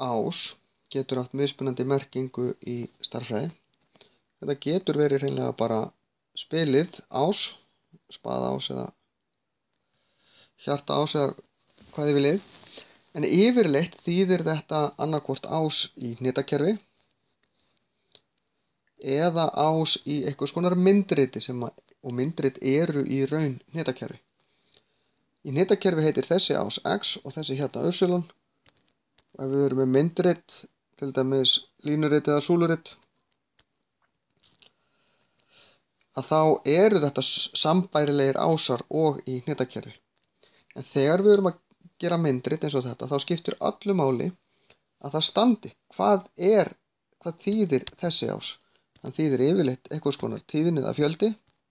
ás getur haft mismunandi merkingu í stærðfræði. Þetta getur verið hreinlega bara spilið ás, spaðaás eða hjartaás eða hvað þið viljið. En yfirleitt þýðir þetta annarkvort ás í hnitakerfi eða ás í einhvers konar myndriti og myndrit eru í raun hnitakerfi. Í hnitakerfi heitir þessi ás x og þessi hérna y. Og ef við erum með myndrit, til dæmis línurit eða súlurit, að þá eru þetta sambærilegir ásar og í hnitakerfi. En þegar við erum að gera myndrit eins og þetta, þá skiptir öllu máli að það standi. Hvað þýðir þessi ás? Hann þýðir yfirleitt einhvers konar tíðni eða fjöldi.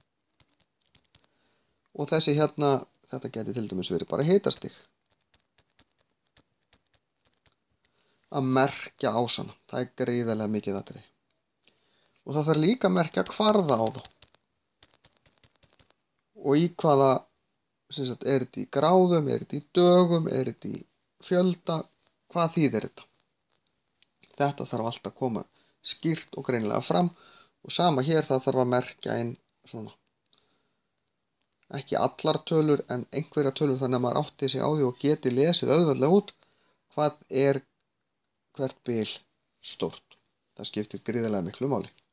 Og þessi hérna, þetta geti til dæmis verið bara hitastig. Að merkja ásana, það er gríðarlega mikið atriði. Og það þarf líka að merkja kvarða á þá. Og í hvaða, er þetta í gráðum, er þetta í dögum, er þetta í fjölda, hvað þýðir þetta? Þetta þarf alltaf að koma skýrt og greinilega fram og sama hér, það þarf að merkja inn svona. Ekki allar tölur en einhverja tölur þannig að maður átti sig á því og geti lesið auðveldlega út hvað er hvert bil stórt. Það skiptir gríðarlega miklu máli.